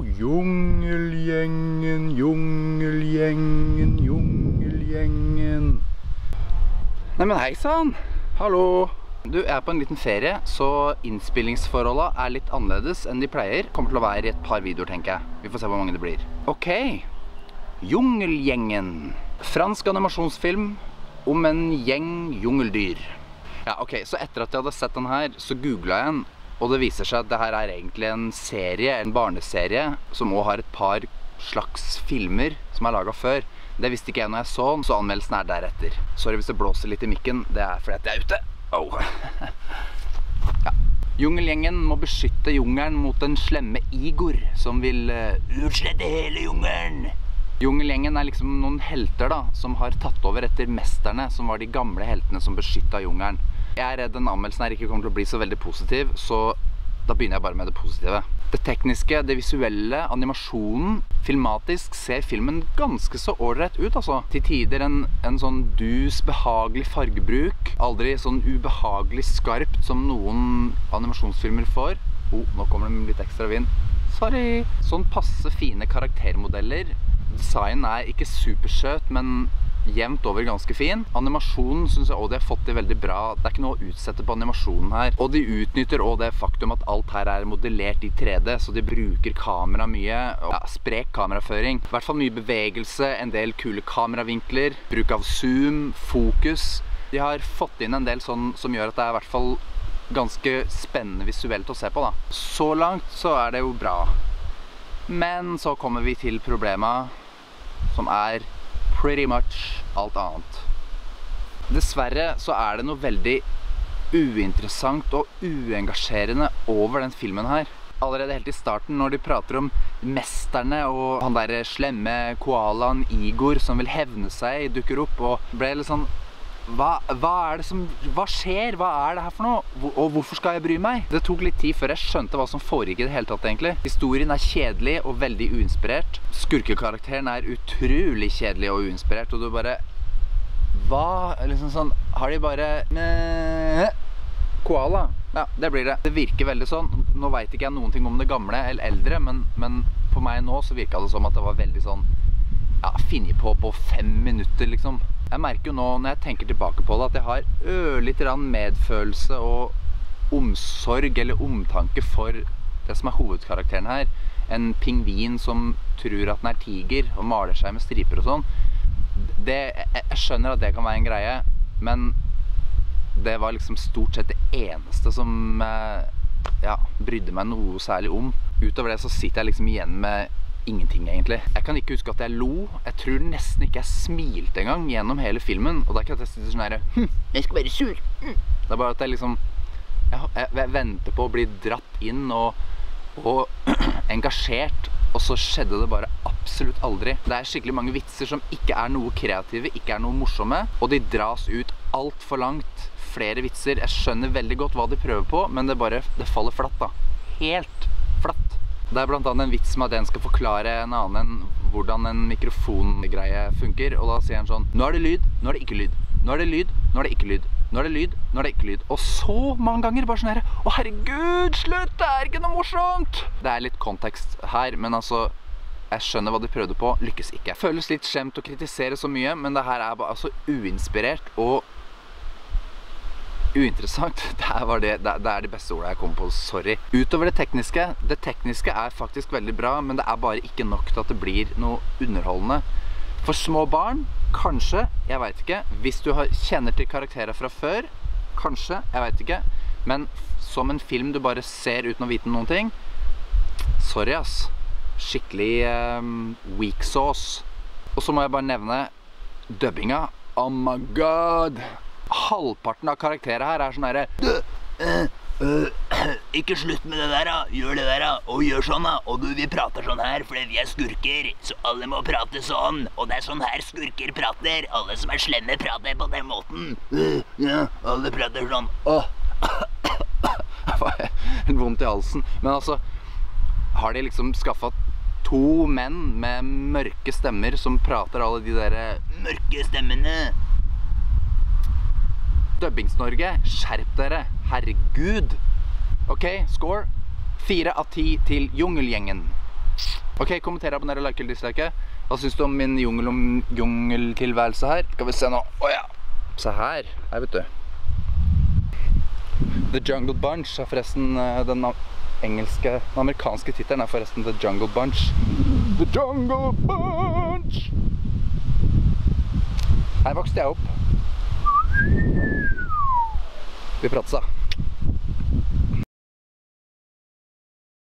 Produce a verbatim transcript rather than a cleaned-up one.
jungelgjengen, jungelgjengen, jungelgjengen. Nei, men hei sann! Hallo! Du, jeg er på en liten ferie, så innspillingsforholdene er litt annerledes enn de pleier. Kommer til å være i et par videoer, tenker jeg. Vi får se hvor mange det blir. Ok, jungelgjengen. Fransk animasjonsfilm om en gjeng jungeldyr. Ja, ok, så etter at jeg hadde sett den her, så googlet jeg den, og det viser seg at det her er egentlig en serie, en barneserie, som også har et par slags filmer som er laget før. Det visste ikke jeg når jeg så den, så anmeldelsen er deretter. Sorry hvis det blåser litt i mikken, det er fordi at jeg er ute. Oh. Ja. Jungelgjengen må beskytte jungelen mot den slemme Igor, som vil uh, utslette hele jungelen. Jungelgjengen er liksom noen helter da, som har tatt over etter mesterne, som var de gamle heltene som beskyttet jungelen. Jeg er redd den anmeldelsen her ikke kommer til å bli så veldig positiv, så da begynner jeg bare med det positive. Det tekniske, det visuelle, animasjonen, filmatisk ser filmen ganske så ålreit ut, altså. Til tider en, en sånn dus, behagelig fargebruk. Aldri sånn ubehagelig skarpt som noen animasjonsfilmer får. Oh, nå kommer det litt ekstra vind. Sorry! Sånn passe fine karaktermodeller. Designen er ikke supersøt, men jevnt over ganske fin. Animasjonen synes jeg også de har fått det veldig bra. Det er ikke noe å utsette på animasjonen her. Og de utnytter også det faktum at alt her er modellert i tre D, så de bruker kamera mye. Ja, sprek kameraføring. I hvert fall mye bevegelse, en del kule kameravinkler, bruk av zoom, fokus. De har fått inn en del sånn som gjør at det er i hvert fall ganske spennende visuelt å se på da. Så langt så er det jo bra. Men så kommer vi til problemet, som er pretty much alt annet. Dessverre så er det noe veldig uinteressant og uengasjerende over den filmen her. Allerede helt i starten når de prater om mesterne og han der slemme koalaen Igor som vil hevne seg, dukker opp og ble litt sånn hva, hva er det som, hva skjer? Hva er det her for noe? Og hvorfor skal jeg bry meg? Det tok litt tid før jeg skjønte hva som foregikk i det hele tatt egentlig. Historien er kjedelig og veldig uinspirert. Skurkekarakteren er utrolig kjedelig og uinspirert, og du bare hva? Liksom sånn, har de bare koala? Ja, det blir det. Det virker veldig sånn. Nå vet ikke jeg noen ting om det gamle eller eldre, men, men for meg nå så virket det som at det var veldig sånn ja, finne på på fem minutter liksom. Jeg merker jo nå når jeg tenker tilbake på det at jeg har ørlite grann medfølelse og omsorg eller omtanke for det som er hovedkarakteren her. En pingvin som tror at den er tiger og maler seg med striper og sånn. Det, jeg skjønner at det kan være en greie, men det var liksom stort sett det eneste som ja, brydde meg noe særlig om. Utover det så sitter jeg liksom igjen med ingenting egentlig. Jeg kan ikke huske at jeg lo. Jeg tror nesten ikke jeg smilte engang gjennom hele filmen. Og det er ikke at jeg sitter sånn her hm, jeg skal være sur. Hm. Det er bare at jeg liksom jeg, jeg, jeg venter på å bli dratt inn og, og engasjert. Og så skjedde det bare absolutt aldri. Det er skikkelig mange vitser som ikke er noe kreative, ikke er noe morsomme. Og de dras ut alt for langt. Flere vitser. Jeg skjønner veldig godt hva de prøver på, men det bare det faller flatt da. Helt flatt. Det er blant annet en vits med at den skal forklare en annen hvordan en mikrofongreie funker, og da sier han sånn, nå er det lyd, nå er det ikke lyd, nå er det lyd, nå er det ikke lyd, nå er det lyd, nå er det ikke lyd, og så mange ganger bare sånn her, å herregud, slutt, det er ikke noe morsomt! Det er litt kontekst her, men altså, jeg skjønner hva de prøvde på, lykkes ikke. Det føles litt skjemt å kritisere så mye, men det her er bare altså uinspirert og uinteressant. Det var det, det er de beste ordene jeg kom på, sorry. Utover det tekniske, det tekniske er faktisk veldig bra, men det er bare ikke nok til at det blir noe underholdende. For små barn, kanskje, jeg vet ikke. Hvis du har, kjenner til karakterer fra før, kanskje, jeg vet ikke. Men som en film du bare ser uten å vite noen ting, sorry ass. Skikkelig um, weak sauce. Og så må jeg bare nevne dubbinga. Oh my god! Halvparten av karakterer her er sånn her uh, uh, ikke slutt med det der da, gjør det der da, og gjør sånn da, og du, vi prater sånn her fordi vi er skurker, så alle må prate sånn, og det er sånn her skurker prater, alle som er slemme prater på den måten, uh, ja, alle prater sånn, åh, det var en vondt i halsen, men altså, har de liksom skaffet to menn med mørke stemmer som prater alle de der mørke stemmene. Dubbings-Norge, skjerp dere, herregud. Ok, score. Fire av ti til jungelgjengen. Ok, kommenter, abonner og like eller dislike. Hva synes du om min jungel om jungeltilværelse her? Skal vi se nå. Åja! Se her. Her vet du. The Jungle Bunch er forresten den engelske, den amerikanske titelen er forresten The Jungle Bunch. The Jungle Bunch! Her vokste jeg opp. Vi prates da.